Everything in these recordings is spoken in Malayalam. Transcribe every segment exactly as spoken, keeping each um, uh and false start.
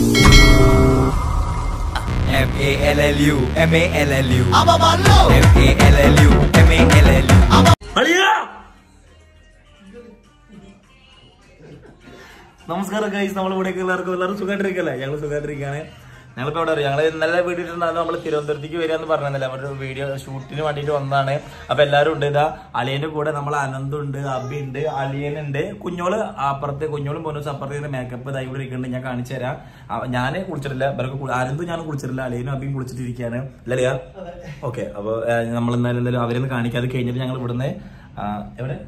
M A L L U M A L L U M A L L U M A L L U നമസ്കാരം ഗൈസ്, നമ്മളിവിടെ എല്ലാവർക്കും എല്ലാവരും സുഖമായിട്ടിരിക്കല്ലേ? ഞങ്ങൾ സുഖമായിട്ടിരിക്കുകയാണ്. ഞങ്ങളിപ്പോൾ ഇവിടെ അറിയാം, ഞങ്ങൾ ഇന്നലെ വീട്ടിട്ടുണ്ടായിരുന്നു. നമ്മൾ തിരുവനന്തപുരത്തേക്ക് വരികയെന്ന് പറഞ്ഞില്ല, അവരുടെ വീഡിയോ ഷൂട്ടിന് വേണ്ടിയിട്ട് വന്നതാണ്. അപ്പൊ എല്ലാവരും ഉണ്ട്. ഇതാ അലിയന്റെ കൂടെ നമ്മൾ അനന്തുണ്ട്, അബി ഉണ്ട്, അലിയനുണ്ട്, കുഞ്ഞോള് അപ്പുറത്ത്, കുഞ്ഞോളും പൊന്നൂസും അപ്പുറത്തേക്ക് മേക്കപ്പ് ഇതായി ഇവിടെ ഇരിക്കുന്നുണ്ട്. ഞാൻ കാണിച്ചു തരാം. ഞാൻ കുളിച്ചിട്ടില്ല, ഇവർക്ക് അനന്തും ഞാൻ കുളിച്ചിട്ടില്ല, അലിയനും അബിയും കുളിച്ചിട്ടിരിക്കുകയാണ്. അല്ലല്ലയാ? ഓക്കെ. അപ്പൊ നമ്മൾ എന്തായാലും എന്തായാലും അവരൊന്നും കാണിക്കാതെ കഴിഞ്ഞിട്ട് ഞങ്ങൾ ഇവിടുന്ന് എവിടെ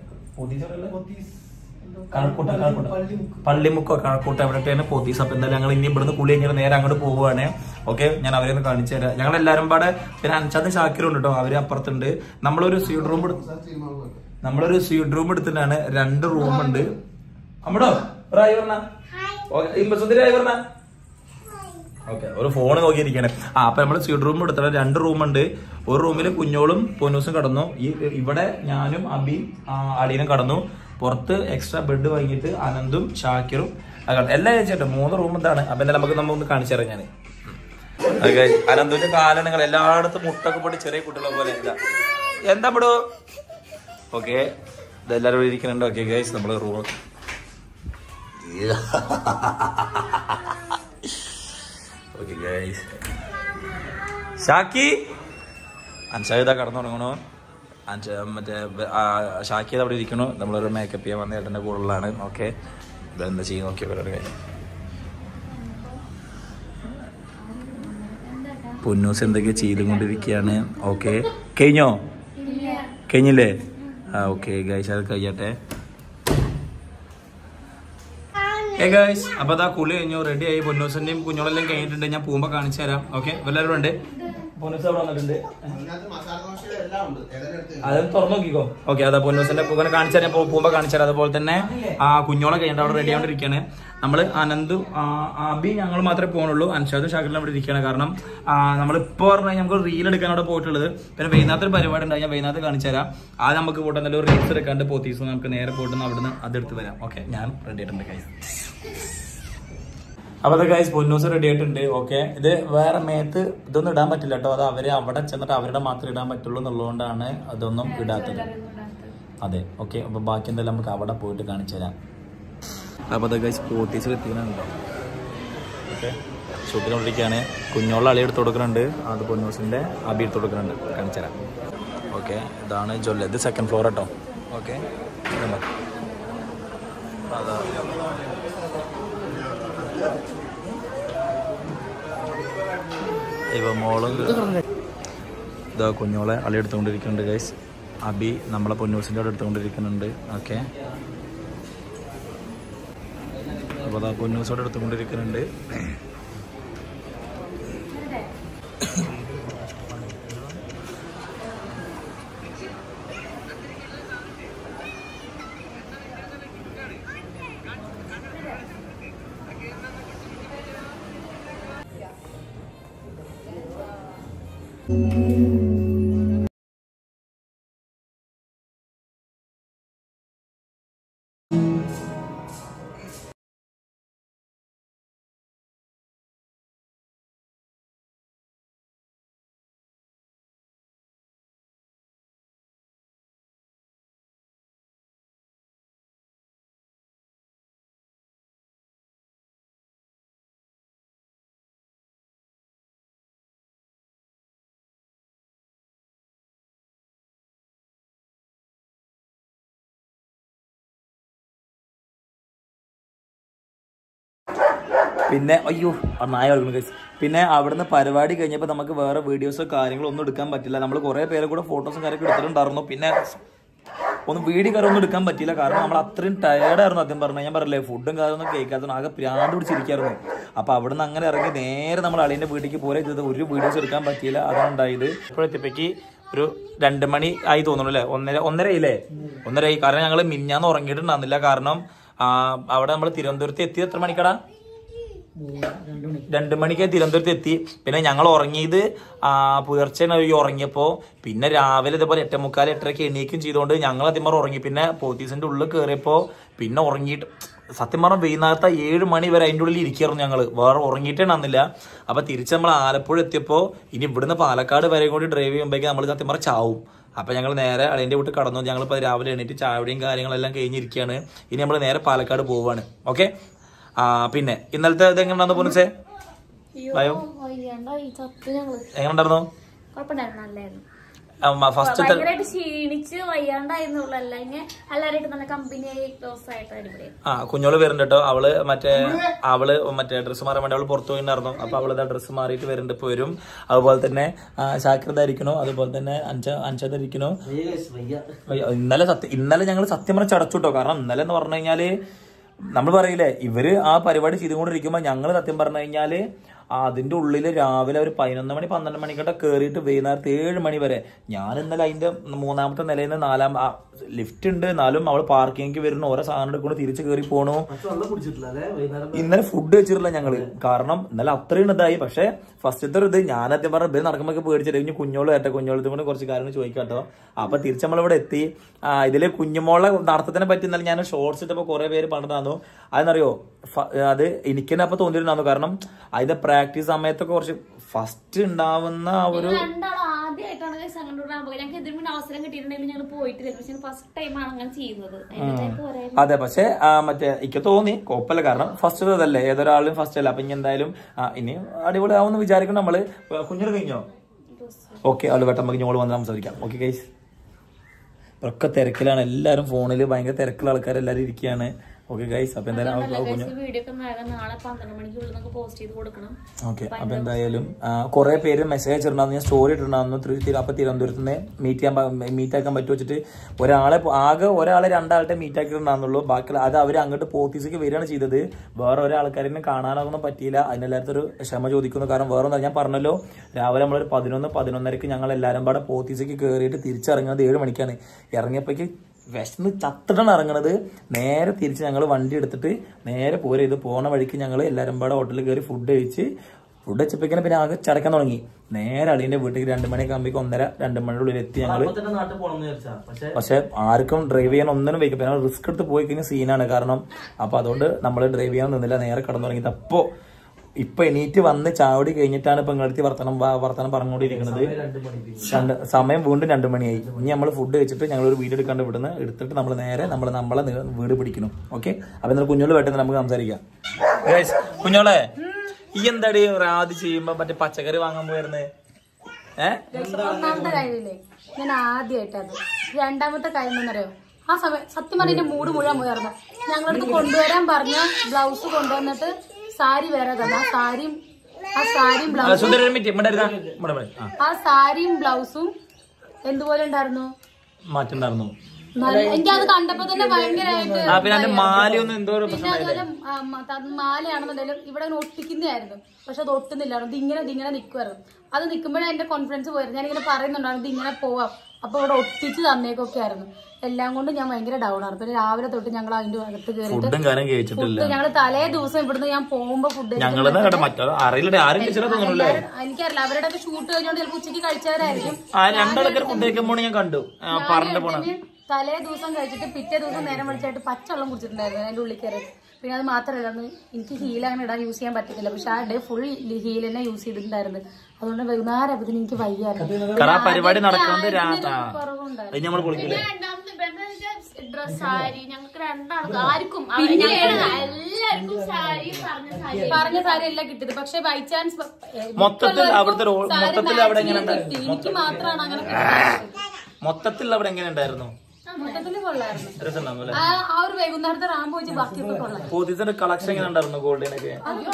കഴക്കൂട്ട കഴക്കൂട്ട പള്ളിമുക്കോ കഴക്കൂട്ട എവിടെയാണ് പോത്തീസ്. അപ്പൊ എന്തായാലും ഞങ്ങൾ ഇനി ഇവിടുന്ന് കുളി കഴിഞ്ഞാൽ നേരെ അങ്ങോട്ട് പോവുകയാണ്. ഓക്കെ, ഞാൻ അവരെ ഒന്ന് കാണിച്ചു തരാം. ഞങ്ങൾ എല്ലാവരും പാടെ പിന്നെ അഞ്ചാമത്തെ ഷാക്കിറുണ്ട് കേട്ടോ, അവര് അപ്പുറത്തുണ്ട്. നമ്മളൊരു സ്വീറ്റ് റൂം നമ്മളൊരു സ്വീറ്റ് റൂം എടുത്തിട്ടാണ്. രണ്ട് റൂമുണ്ട്. അമ്മടോ ഡ്രൈവറിന ഡ്രൈവറിന ഓക്കെ, ഒരു ഫോണ് നോക്കിയിരിക്കണേ. ആ അപ്പൊ നമ്മള് സ്വീറ്റ് റൂം എടുത്തിട്ട് രണ്ട് റൂമുണ്ട്. ഒരു റൂമില് കുഞ്ഞോളും പൊന്നൂസും കടന്നു. ഈ ഇവിടെ ഞാനും അബിയും അളിയനും കടന്നു. പുറത്ത് എക്സ്ട്രാ ബെഡ് വാങ്ങിയിട്ട് അനന്തും ഷാക്കിറും എല്ലാം ചേട്ടാ മൂന്ന് റൂം ഇതാണ്. അപ്പൊ എന്തായാലും നമുക്ക് നമ്മൊന്ന് കാണിച്ചു തരാം. ഞാൻ അനന്തുവിന്റെ കാലം നിങ്ങൾ എല്ലായിടത്തും മുട്ടൊക്കെ പോയിട്ട് ചെറിയ കുട്ടികളെ പോലെ എന്താ എന്താ പെടോ. ഓക്കെ, ഇതെല്ലാരും ഇവിടെ ഇരിക്കുന്നുണ്ട്. ഓക്കെ ഗൈസ്, നമ്മള് റൂം ഓക്കെ ഗൈസ്. ഷാക്കി അൻഷാദ കടന്നു തുടങ്ങണോ? മറ്റേ ഷാക്കിയത് അവിടെ ഇരിക്കണു. നമ്മളൊരു മേക്കപ്പ് ചെയ്യാൻ വന്ന ഏട്ടൻ്റെ കൂടുതലാണ്. ഓക്കെ, ഇതെന്താ ചെയ്ത് നോക്കിയവരുടെ കാര്യം. പൊന്നൂസ് എന്തൊക്കെയോ ചെയ്തുകൊണ്ടിരിക്കുകയാണ്. ഓക്കെ, കഴിഞ്ഞോ? കഴിഞ്ഞില്ലേ? ആ ഓക്കെ ഗൈസ്, അത് കഴിയട്ടെ. ഏ ഗൈസ്, അപ്പൊ അതാ കുളി കഴിഞ്ഞു, റെഡി ആയി. പൊന്നൂസിന്റെയും കുഞ്ഞോളെല്ലാം കഴിഞ്ഞിട്ടുണ്ട്. ഞാൻ പോകുമ്പോ കാണിച്ചു തരാം. ഓക്കെ, എല്ലാവരും ഉണ്ട്. പൊന്നൂസ് അവിടെ വന്നിട്ടുണ്ട്. അത് തുറന്നു നോക്കിക്കോ. ഓക്കെ, അതാ പൊന്നൂസിന്റെ പൂവനെ കാണിച്ചു തരാം, പോകുമ്പോ കാണിച്ചു തരാം. അതുപോലെ തന്നെ ആ കുഞ്ഞോളെ കഴിഞ്ഞിട്ട് അവിടെ റെഡി ആയിട്ടിരിക്കുകയാണ്. നമ്മള് അനന്ത് അബി ഞങ്ങൾ മാത്രമേ പോകുന്നുള്ളൂ. അൻഷാദും ഷാക്കിലും അവിടെ ഇരിക്കുകയാണ്. കാരണം നമ്മളിപ്പോ പറഞ്ഞാൽ നമുക്ക് റീൽ എടുക്കാൻ അവിടെ പോയിട്ടുള്ളത്. പിന്നെ വൈകുന്നേരത്തെ ഒരു പരിപാടി ഉണ്ടായി, ഞാൻ വൈകുന്നേരത്ത് കാണിച്ചു തരാം. അത് നമുക്ക് പോയിട്ട് എന്തെങ്കിലും റീൽസ് എടുക്കാണ്ട് പോത്തീസ് നമുക്ക് നേരെ പോയിട്ട് അവിടുന്ന് അതെടുത്ത് വരാം. ഓക്കെ, ഞാൻ റെഡി ആയിട്ടുണ്ട് ഗൈസ്. അപ്പൊ അത് ഗൈസ്, പൊന്നൂസ് റെഡി ആയിട്ടുണ്ട്. ഓക്കെ, ഇത് വേറെ മേത്ത് ഇതൊന്നും ഇടാൻ പറ്റില്ല കേട്ടോ. അത് അവര് അവിടെ ചെന്നിട്ട് അവരുടെ മാത്രമേ ഇടാൻ പറ്റുള്ളൂ എന്നുള്ളതുകൊണ്ടാണ് അതൊന്നും ഇടാത്തത്. അതെ, ഓക്കെ. അപ്പൊ ബാക്കി എന്തായാലും നമുക്ക് അവിടെ പോയിട്ട് കാണിച്ചു തരാം. അപ്പൊ അത് ഗൈസ്, പോത്തീസ് എത്തിക്കുന്നുണ്ടോ? ഓക്കെ, ഷൂട്ടിനോണ്ടിരിക്കുകയാണ്. കുഞ്ഞോളം അളി എടുത്ത് കൊടുക്കുന്നുണ്ട്, അത് പൊന്നൂസിന്റെ അബി എടുത്ത് കൊടുക്കുന്നുണ്ട്. കാണിച്ചു തരാം. ഓക്കെ, ഇതാണ് ജ്വല്ല. ഇത് സെക്കൻഡ് ഫ്ലോർ കേട്ടോ. ഓക്കെ, അതാ ഇവ മോള് ഇതാ കുഞ്ഞോളെ അളി എടുത്തുകൊണ്ടിരിക്കുന്നുണ്ട് ഗൈസ്. അബി നമ്മളെ പൊന്നൂസിൻ്റെ അവിടെ എടുത്തുകൊണ്ടിരിക്കുന്നുണ്ട്. ഓക്കെ, അപ്പോൾ അതാ പൊന്നൂസോടെ എടുത്തുകൊണ്ടിരിക്കുന്നുണ്ട്. പിന്നെ അയ്യോ നായ കളിക്കുന്നു ഗൈസ്. പിന്നെ അവിടുന്ന് പരിപാടി കഴിഞ്ഞപ്പോൾ നമുക്ക് വേറെ വീഡിയോസോ കാര്യങ്ങളോ ഒന്നും എടുക്കാൻ പറ്റില്ല. നമ്മൾ കുറേ പേരെ കൂടെ ഫോട്ടോസും കാര്യമൊക്കെ എടുത്തിട്ടുണ്ടായിരുന്നു. പിന്നെ ഒന്നും വീഡിയോ കാര്യമൊന്നും എടുക്കാൻ പറ്റില്ല, കാരണം നമ്മൾ അത്രയും ടയേർഡായിരുന്നു. ആദ്യം പറഞ്ഞു, ഞാൻ പറഞ്ഞില്ലേ ഫുഡും കാര്യമൊന്നും കേൾക്കാത്ത ആകെ പ്രാന്ത് പിടിച്ചിരിക്കായിരുന്നു. അപ്പോൾ അവിടുന്ന് അങ്ങനെ ഇറങ്ങി നേരെ നമ്മൾ അളിയൻ്റെ വീട്ടിലേക്ക് പോലെ ചെയ്തത് ഒരു വീഡിയോസ് എടുക്കാൻ പറ്റിയില്ല. അതാണ് ഉണ്ടായത്. ഇപ്പോഴെത്തിപ്പേക്ക് ഒരു രണ്ട് മണി ആയി തോന്നുന്നു അല്ലേ? ഒന്നര ഒന്നര ആയില്ലേ? ഒന്നര ആയി. കാരണം ഞങ്ങൾ മിഞ്ഞാന്ന് ഉറങ്ങിയിട്ടുണ്ടായിരുന്നില്ല. കാരണം അവിടെ നമ്മൾ തിരുവനന്തപുരത്ത് എത്തിയത് എത്ര മണിക്കടാ? രണ്ടു മണിക്ക് തിരുവനന്തപുരത്ത് എത്തി. പിന്നെ ഞങ്ങൾ ഉറങ്ങിയത് പുലർച്ചെ ഉറങ്ങിയപ്പോ പിന്നെ രാവിലെ ഇതേപോലെ എട്ടേ മുക്കാൽ എട്ടരക്ക് എണീക്കും ചെയ്തുകൊണ്ട് ഞങ്ങൾ അതിന്മേൽ ഉറങ്ങി. പിന്നെ പോത്തീസിന്റെ ഉള്ളിൽ കയറിയപ്പോ പിന്നെ ഉറങ്ങിയിട്ട് സത്യം പറഞ്ഞാൽ വൈകുന്നേരത്തെ ഏഴ് മണി വരെ അതിൻ്റെ ഉള്ളിൽ ഇരിക്കായിരുന്നു ഞങ്ങൾ, വേറെ ഉറങ്ങിയിട്ടേ ഉണ്ടാകുന്നില്ല. അപ്പൊ തിരിച്ച് നമ്മൾ ആലപ്പുഴ എത്തിയപ്പോൾ ഇനി ഇവിടുന്ന് പാലക്കാട് വരെ കൂടി ഡ്രൈവ് ചെയ്യുമ്പോഴേക്കും നമ്മൾ സത്യം പറഞ്ഞാൽ ചാവും. അപ്പൊ ഞങ്ങൾ നേരെ അളിയൻ്റെ വീട്ടിൽ കടന്നു. ഞങ്ങളിപ്പോൾ രാവിലെ എണീറ്റ് ചായയുടെയും കാര്യങ്ങളെല്ലാം കഴിഞ്ഞിരിക്കുകയാണ്. ഇനി നമ്മൾ നേരെ പാലക്കാട് പോവാണ്. ഓക്കെ. ആ പിന്നെ ഇന്നലത്തെ ഇത് എങ്ങനെയാണെന്ന് പോലീസേ ഭയോ എങ്ങനെയുണ്ടായിരുന്നു? ഫസ്റ്റ് ആ കുഞ്ഞോള് വരുന്നുണ്ട് കേട്ടോ. അവള് മറ്റേ അവള് മറ്റേ ഡ്രസ്സ് മാറാൻ വേണ്ടി അവള് പുറത്തു പോയിണ്ടായിരുന്നു. അപ്പൊ അവള് ഡ്രസ്സ് മാറിയിട്ട് വരുന്നുണ്ട്, ഇപ്പൊ വരും. അതുപോലെ തന്നെ ശാക്രത ഇരിക്കണോ, അതുപോലെ തന്നെ അഞ്ച അഞ്ചത ഇരിക്കണോ. ഇന്നലെ സത്യം ഇന്നലെ ഞങ്ങൾ സത്യം പറഞ്ഞ ചടച്ചു കേട്ടോ. കാരണം ഇന്നലെ എന്ന് പറഞ്ഞു കഴിഞ്ഞാല് നമ്മൾ പറയില്ലേ, ഇവര് ആ പരിപാടി ചെയ്തുകൊണ്ടിരിക്കുമ്പോ ഞങ്ങള് സത്യം പറഞ്ഞു കഴിഞ്ഞാല് അതിന്റെ ഉള്ളില് രാവിലെ ഒരു പതിനൊന്ന് മണി പന്ത്രണ്ട് മണിക്കൊക്കെ കയറിയിട്ട് വൈകുന്നേരത്തെ ഏഴ് മണി വരെ. ഞാൻ ഇന്നലെ അതിന്റെ മൂന്നാമത്തെ നിലയിൽ നിന്ന് നാലാം ലിഫ്റ്റ് ഉണ്ട്, എന്നാലും അവള് പാർക്കിംഗ് വരുന്ന ഓരോ സാധനം എടുക്കുന്നു, തിരിച്ച് കയറി പോണു. ഇന്നലെ ഫുഡ് വെച്ചിട്ടില്ല ഞങ്ങള്, കാരണം ഇന്നലെ അത്രയും ഇതായി. പക്ഷെ ഫസ്റ്റത്തെ ഇത് ഞാൻ ആദ്യം പറഞ്ഞ ഇവര് നടക്കുമ്പോൾ പേടിച്ചിട്ട് ഇനി കുഞ്ഞോള് കേട്ടോ, കുഞ്ഞോളത്ത് കൊണ്ട് കുറച്ച് കാര്യങ്ങൾ ചോദിക്കാട്ടോ. അപ്പൊ തിരിച്ച് നമ്മളിവിടെ എത്തി. ഇതില് കുഞ്ഞുമോളെ നടത്തത്തിനെ പറ്റി ഇന്നലെ ഞാൻ ഷോർട്സ് ഇട്ടപ്പോ കുറെ പേര് പറഞ്ഞിരുന്നു. അതെന്നറിയോ, അത് എനിക്ക് തന്നെ അപ്പൊ തോന്നിയിട്ടുണ്ടായിരുന്നു. കാരണം അതിന്റെ പ്രാക്ടീസ് സമയത്തൊക്കെ കുറച്ച് ഫസ്റ്റ് ഉണ്ടാവുന്ന ഒരു അതെ. പക്ഷെ മറ്റേ എനിക്ക് തോന്നി കുഴപ്പമില്ല, കാരണം ഫസ്റ്റ് ഇതല്ലേ, ഏതൊരാളും ഫസ്റ്റ് അല്ല. അപ്പൊ ഇനി എന്തായാലും ഇനി അടിപൊളി ആവുമെന്ന് വിചാരിക്കണം നമ്മള്. കുഞ്ഞിന് കഴിഞ്ഞോ? ഓക്കെ, അവള് പെട്ടെന്ന് കുഞ്ഞോള് വന്ന് സംസാരിക്കാം. ഓക്കെ ഗൈസ്, ഒക്കെ തിരക്കിലാണ് എല്ലാരും, ഫോണില് ഭയങ്കര തിരക്കുള്ള ആൾക്കാർ എല്ലാരും ഇരിക്കുകയാണ്. ഓക്കെ ഗൈസ്, അപ്പൊ എന്തായാലും ഓക്കെ അപ്പൊ എന്തായാലും കുറെ പേര് മെസ്സേജ് അയച്ചിട്ടുണ്ടായിരുന്നു, ഞാൻ സ്റ്റോറി ഇട്ടിട്ടുണ്ടായിരുന്നു. അപ്പൊ തിരുവനന്തപുരത്ത് നിന്ന് മീറ്റ് ചെയ്യാൻ മീറ്റ് ആക്കാൻ പറ്റും വെച്ചിട്ട് ഒരാളെ ആകെ ഒരാളെ രണ്ടാളുടെ മീറ്റ് ആക്കിയിട്ടുണ്ടാകുന്നുള്ളൂ. ബാക്കി അത് അവർ അങ്ങോട്ട് പോത്തീസിക്ക് വരികയാണ് ചെയ്തത്. വേറെ ഒരാൾക്കാരെ കാണാനൊന്നും പറ്റിയില്ല. അതിനെല്ലായിടത്തും ഒരു ക്ഷമ ചോദിക്കുന്നു. കാരണം വേറെ ഒന്നും ഞാൻ പറഞ്ഞല്ലോ, രാവിലെ നമ്മളൊരു പതിനൊന്ന് പതിനൊന്നരക്ക് ഞങ്ങൾ എല്ലാവരും പാടെ പോത്തീസിക്ക് കയറിയിട്ട് തിരിച്ചിറങ്ങുന്നത് ഏഴ് മണിക്കാണ്. ഇറങ്ങിയപ്പോഴേക്ക് വിശന്ന് ചത്തിട്ടാണ് ഇറങ്ങണത്. നേരെ തിരിച്ച് ഞങ്ങൾ വണ്ടി എടുത്തിട്ട് നേരെ പോരെ ഇത് പോണ വഴിക്ക് ഞങ്ങൾ എല്ലാവരും പാടെ ഹോട്ടലിൽ കയറി ഫുഡ് കഴിച്ച് ഫുഡ് വെച്ചപ്പോഴേക്കും പിന്നെ ആകെ ചടക്കാൻ തുടങ്ങി. നേരെ അളിയന്റെ വീട്ടിലേക്ക് രണ്ടു മണിയൊക്കെ ആകുമ്പോൾ ഒന്നര രണ്ടു മണിയുടെ ഉള്ളിൽ എത്തി ഞങ്ങള്. പക്ഷെ ആർക്കും ഡ്രൈവ് ചെയ്യാൻ ഒന്നിനും വയ്ക്കും. ഞങ്ങൾ റിസ്ക് എടുത്ത് പോയി കഴിഞ്ഞാൽ സീനാണ്. കാരണം അപ്പൊ അതുകൊണ്ട് നമ്മൾ ഡ്രൈവ് ചെയ്യാൻ നിന്നില്ല, നേരെ കടന്നു തുടങ്ങിയത്. അപ്പോ ഇപ്പൊ എണീറ്റ് വന്ന് ചാവടി കഴിഞ്ഞിട്ടാണ് ഇപ്പൊ ഇങ്ങടുത്ത് വർത്തനം വർത്തനം പറഞ്ഞുകൊണ്ടിരിക്കുന്നത്. രണ്ട് സമയം വീണ്ടും രണ്ടു മണിയായി. ഇനി നമ്മൾ ഫുഡ് കഴിച്ചിട്ട് ഞങ്ങൾ ഒരു വീഡിയോ എടുക്കാണ്ട് ഇവിടുന്ന് എടുത്തിട്ട് നമ്മൾ നേരെ നമ്മൾ നമ്മളെ വീട് പിടിക്കണം. ഓക്കെ, അപ്പൊ എന്നാൽ കുഞ്ഞോള് വേട്ടെന്ന് നമുക്ക് സംസാരിക്കാം. കുഞ്ഞോളെ, ഈ എന്താടി റാദി ചെയ്യുമ്പോ മറ്റേ പച്ചക്കറി വാങ്ങാൻ പോയിരുന്നേ? ഒന്നാമത്തെ കാര്യമില്ലേ, ഞാൻ ആദ്യമായിട്ടത്. രണ്ടാമത്തെ കാര്യം എന്താണെന്നറിയോ, ആ സമയം സത്യം പറഞ്ഞ മൂട് മുഴുവൻ പോയിരുന്നു. ഞങ്ങളടുത്ത് കൊണ്ടുവരാൻ പറഞ്ഞ ബ്ലൗസ് കൊണ്ടുവന്നിട്ട് സാരി വേറെ തന്നെ. ആ സാരിയും ആ സാരിയും ബ്ലൗസും ആ സാരിയും ബ്ലൗസും എന്തുപോലെ ഉണ്ടായിരുന്നു, മാറ്റുണ്ടായിരുന്നു. എനിക്ക് അത് കണ്ടപ്പോ തന്നെ ഭയങ്കരമായിട്ട്. പിന്നെ അതുപോലെ മാലയാണെന്നുണ്ടെങ്കിലും ഇവിടെ ഒട്ടിക്കുന്നതായിരുന്നു. പക്ഷെ അത് ഒട്ടുന്നില്ലായിരുന്നു. ഇത് ഇങ്ങനെ ഇതിങ്ങനെ നിൽക്കുമായിരുന്നു. അത് നിൽക്കുമ്പോഴേ എന്റെ കോൺഫിഡൻസ് പോയിരുന്നു. ഞാനിങ്ങനെ പറയുന്നുണ്ടായിരുന്നു ഇത് ഇങ്ങനെ പോവാം. അപ്പൊ ഇവിടെ ഒട്ടിച്ച് തന്നേക്കൊക്കെ ആയിരുന്നു. എല്ലാം കൊണ്ട് ഞാൻ ഭയങ്കര ഡൗൺ ആണ്. പിന്നെ രാവിലെ തൊട്ട് ഞങ്ങൾ അതിന്റെ അകത്ത് കയറിയിട്ട് ഫുഡ് ഞങ്ങള് തലേ ദിവസം ഇവിടുന്ന് ഞാൻ പോകുമ്പോ ഫുഡ് എനിക്കറിയില്ല, അവരുടെ ഷൂട്ട് കഴിഞ്ഞോണ്ട് ചിലപ്പോൾ ഉച്ചയ്ക്ക് കഴിച്ചവരായിരിക്കും. തലേ ദിവസം കഴിച്ചിട്ട് പിറ്റേ ദിവസം നേരം വിളിച്ചായിട്ട് പച്ചവെള്ളം കുടിച്ചിട്ടുണ്ടായിരുന്നു അതിന്റെ ഉള്ളിൽ കയറി. പിന്നെ അത് മാത്രമല്ല, എനിക്ക് ഹീൽ അങ്ങനെ ഇടാൻ യൂസ് ചെയ്യാൻ പറ്റത്തില്ല. പക്ഷെ ആ ഡേ ഫുൾ ഹീൽ തന്നെ യൂസ് ചെയ്തിട്ടുണ്ടായിരുന്നു. അതുകൊണ്ട് വൈകുന്നേരം ആയപ്പോഴത്തേന് എനിക്ക് വയ്യായിരുന്നു. പരിപാടി നടക്കുന്നത് ഡ്രസ് സാരി ഞങ്ങൾക്ക് രണ്ടാൾക്കും ആർക്കും പറഞ്ഞ സാരി എല്ലാം കിട്ടിയത്. പക്ഷെ ബൈ ചാൻസ് എനിക്ക് മാത്രമാണ് അങ്ങനെ. മൊത്തത്തിൽ അവിടെ എങ്ങനെ ഉണ്ടായിരുന്നു? മൊത്തത്തില് കൊള്ളായിരുന്നു. ആ ഒരു വൈകുന്നേരത്തെ റാമ്പ് വെച്ച് ബാക്കിയൊക്കെ കൊള്ളാം. കളക്ഷൻ എങ്ങനെ ഉണ്ടായിരുന്നു? ഗോൾഡിനൊക്കെ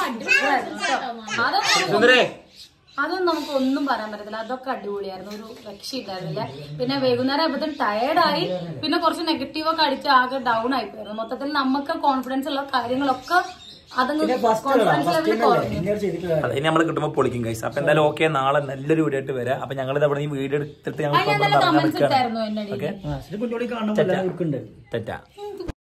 അതൊന്നും നമുക്ക് ഒന്നും പറയാൻ പറ്റത്തില്ല. അതൊക്കെ അടിപൊളിയായിരുന്നു, ഒരു രക്ഷയില്ലായിരുന്നില്ല. പിന്നെ വൈകുന്നേരം ആയപ്പോഴത്തേനും ടയർഡായി. പിന്നെ കുറച്ച് നെഗറ്റീവൊക്കെ അടിച്ച് ആകെ ഡൗൺ ആയിപ്പോയിരുന്നു. മൊത്തത്തിൽ നമുക്ക് കോൺഫിഡൻസ് ഉള്ള കാര്യങ്ങളൊക്കെ ഇനി നമ്മൾ കിട്ടുമ്പോ പൊളിക്കും ഗൈസ്. അപ്പൊ എന്തായാലും ഓക്കെ, നാളെ നല്ലൊരു വീഡിയോ ആയിട്ട് വരാം. അപ്പൊ ഞങ്ങൾ അവിടെ ഈ വീഡിയോ എടുത്തിട്ട് ഞങ്ങൾ തെറ്റാ.